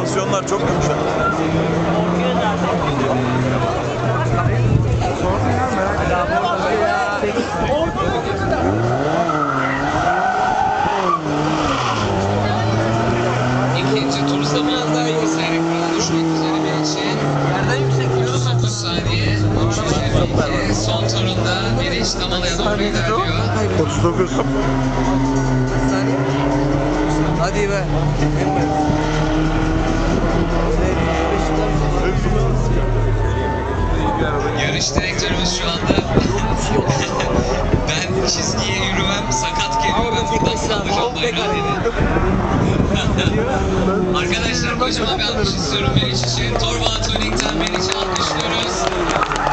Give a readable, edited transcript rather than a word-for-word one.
Tansiyonlar çok yumuşak. İkinci tur zamanında bilgisayarı düşmek üzere bir için. Nereden yüksek diyoruz? 9 saniye. Son turunda Meriç Damala'ya doğru ilerliyor. 39. Saniye. Hadi be. Yarış direktörümüz şu anda ben çizgiye yürümem, sakat geliyor ve buradan sallayacağım bayrağı dedi. Arkadaşlar kocaman bir alkış istiyorum Meriç için. Torbağa Tuning'den Meriç'i alkışlıyoruz.